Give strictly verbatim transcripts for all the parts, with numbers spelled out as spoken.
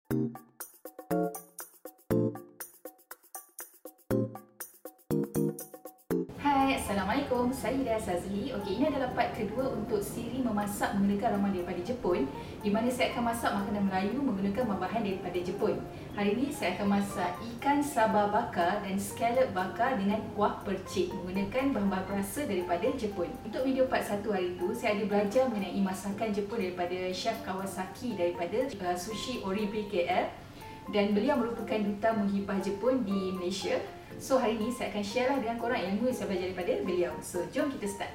Hai, Assalamualaikum. Saya Hidayah Sazli. Okey, ini adalah part kedua untuk siri memasak menggunakan ramuan daripada Jepun, di mana saya akan masak makanan Melayu menggunakan bahan daripada Jepun. Hari ini saya akan masak ikan saba bakar dan scallop bakar dengan kuah percik menggunakan bahan-bahan perasa daripada Jepun. Untuk video part satu hari itu, saya ada belajar mengenai masakan Jepun daripada Chef Kawasaki daripada uh, Sushi Oribi K L, dan beliau merupakan duta menghibah Jepun di Malaysia. So hari ini saya akan share lah dengan korang ilmu yang saya belajar daripada beliau. So jom kita start.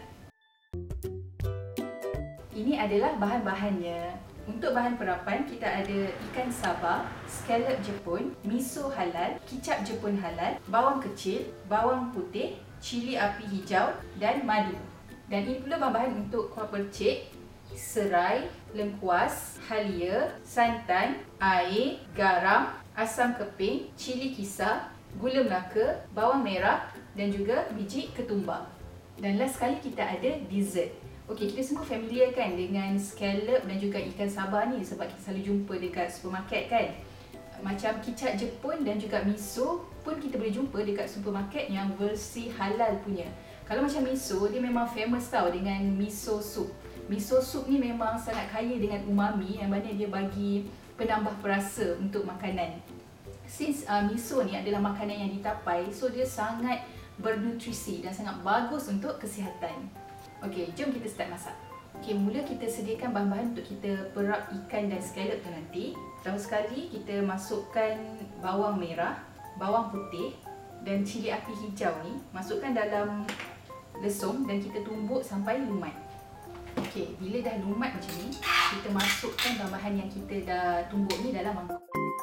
Ini adalah bahan-bahannya. Untuk bahan perapan kita ada ikan saba, scallop Jepun, miso halal, kicap Jepun halal, bawang kecil, bawang putih, cili api hijau dan madu. Dan ini pula bahan-bahan untuk kuah percik: serai, lengkuas, halia, santan, air, garam, asam keping, cili kisar, gula melaka, bawang merah dan juga biji ketumbar. Dan last sekali kita ada dessert. Okey, kita semua familiar kan dengan scallop dan juga ikan saba ni sebab kita selalu jumpa dekat supermarket kan. Macam kicap Jepun dan juga miso pun kita boleh jumpa dekat supermarket yang versi halal punya. Kalau macam miso, dia memang famous tau dengan miso soup. Miso soup ni memang sangat kaya dengan umami yang mana dia bagi penambah perasa untuk makanan. Since uh, miso ni adalah makanan yang ditapai, so dia sangat bernutrisi dan sangat bagus untuk kesihatan. Okey, jom kita start masak. Okey, mula kita sediakan bahan-bahan untuk kita perap ikan dan scallop tu nanti. Pertama sekali kita masukkan bawang merah, bawang putih dan cili api hijau ni masukkan dalam lesung dan kita tumbuk sampai lumat. Okey, bila dah lumat macam ni, kita masukkan bahan-bahan yang kita dah tumbuk ni dalam mangkuk.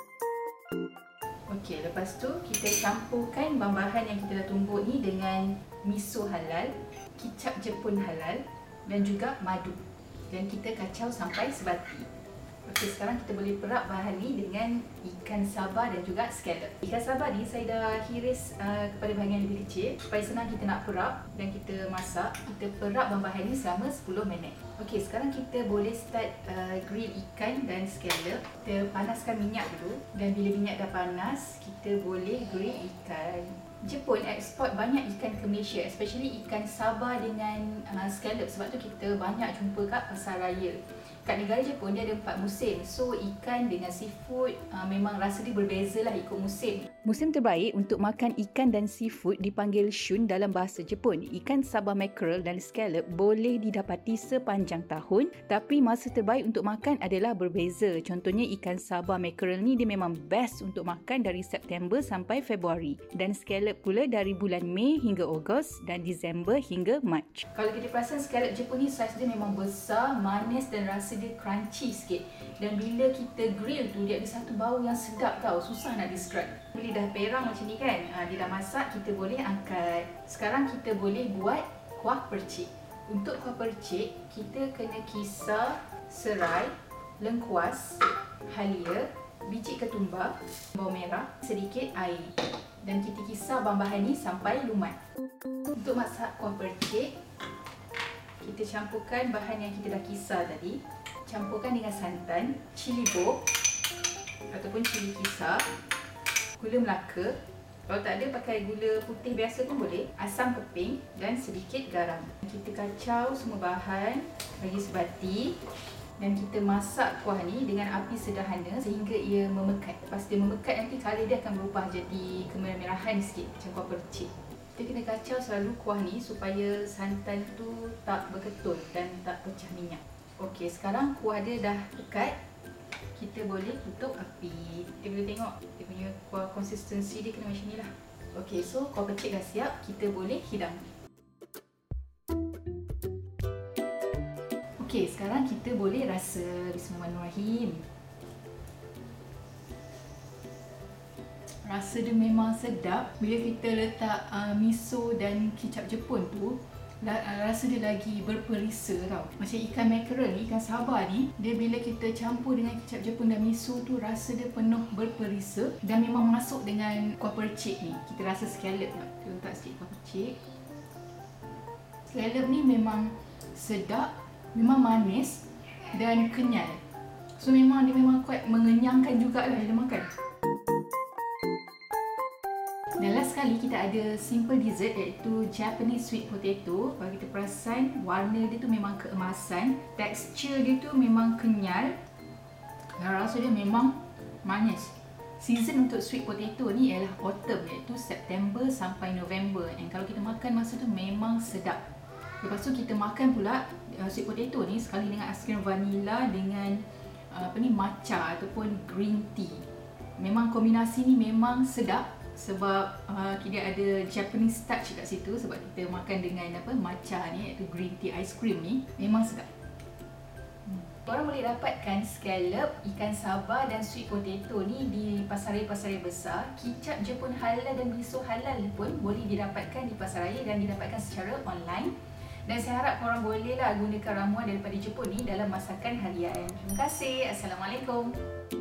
Okey, lepas tu kita campurkan bahan-bahan yang kita dah tumbuk ni dengan miso halal, kicap Jepun halal dan juga madu. Dan kita kacau sampai sebati. Okey, sekarang kita boleh perap bahan ni dengan ikan saba dan juga scallop. Ikan saba ni saya dah hiris uh, kepada bahagian lebih kecil supaya senang kita nak perap dan kita masak. Kita perap bahan-bahan ni selama sepuluh minit. Okey, sekarang kita boleh start uh, grill ikan dan scallop. Kita panaskan minyak dulu dan bila minyak dah panas, kita boleh grill ikan. Jepun eksport banyak ikan ke Malaysia, especially ikan saba dengan uh, scallop, sebab tu kita banyak jumpa kat pasar raya. Kat negara Jepun dia ada empat musim, so ikan dengan seafood uh, memang rasa dia berbeza lah ikut musim. Musim terbaik untuk makan ikan dan seafood dipanggil shun dalam bahasa Jepun. Ikan saba mackerel dan scallop boleh didapati sepanjang tahun, tapi masa terbaik untuk makan adalah berbeza. Contohnya ikan saba mackerel ni dia memang best untuk makan dari September sampai Februari, dan scallop pula dari bulan Mei hingga Ogos dan Disember hingga Mac. Kalau kita perasan scallop Jepun ni saiz dia memang besar, manis dan rasa dia crunchy sikit. Dan bila kita grill tu dia ada satu bau yang sedap tau, susah nak describe. Bila dah perang macam ni kan, ha, dia dah masak, kita boleh angkat. Sekarang kita boleh buat kuah percik. Untuk kuah percik, kita kena kisar serai, lengkuas, halia, biji ketumbar, bawang merah, sedikit air. Dan kita kisar bahan-bahan ni sampai lumat. Untuk masak kuah percik, kita campurkan bahan yang kita dah kisar tadi. Campurkan dengan santan, cili bok ataupun cili kisar, gula melaka. Kalau tak ada, pakai gula putih biasa pun boleh, asam keping dan sedikit garam. Kita kacau semua bahan bagi sebati dan kita masak kuah ni dengan api sederhana sehingga ia memekat. Lepas dia memekat nanti colour dia akan berubah jadi kemerah-merahan sikit macam kuah percik. Kita kena kacau selalu kuah ni supaya santan tu tak berketul dan tak pecah minyak. Okey, sekarang kuah dia dah pekat. Kita boleh tutup api. Kita boleh tengok dia punya kuah konsistensi dia kena macam ni lah. Okey, so kuah percik dah siap. Kita boleh hidang. Okey, sekarang kita boleh rasa. Bismillahirrahmanirrahim. Rasa dia memang sedap. Bila kita letak uh, miso dan kicap Jepun tu, rasa dia lagi berperisa tau. Macam ikan mackerel ni, ikan saba ni, dia bila kita campur dengan kicap Jepun dan miso tu, rasa dia penuh berperisa dan memang masuk dengan kuah percik ni. Kita rasa scallop tak? Kita letak sikit kuah percik. Scallop ni memang sedap, memang manis dan kenyal. So memang dia memang quite mengenyangkan jugalah bila makan. Dan last sekali kita ada simple dessert iaitu Japanese sweet potato. Kalau kita perasan, warna dia tu memang keemasan, tekstur dia tu memang kenyal dan rasa dia memang manis. Season untuk sweet potato ni ialah autumn, iaitu September sampai November. Dan kalau kita makan masa tu memang sedap. Lepas tu kita makan pula uh, sweet potato ni sekali dengan aiskrim vanila dengan uh, apa ni matcha ataupun green tea. Memang kombinasi ni memang sedap. Sebab uh, kita ada Japanese touch kat situ sebab kita makan dengan apa matcha ni iaitu green tea ice cream ni memang sedap. Hmm. Korang boleh dapatkan scallop, ikan saba dan sweet potato ni di pasaraya-pasaraya besar. Kicap Jepun halal dan miso halal pun boleh didapatkan di pasaraya dan didapatkan secara online. Dan saya harap korang bolehlah gunakan ramuan daripada Jepun ni dalam masakan harian. Terima kasih. Assalamualaikum.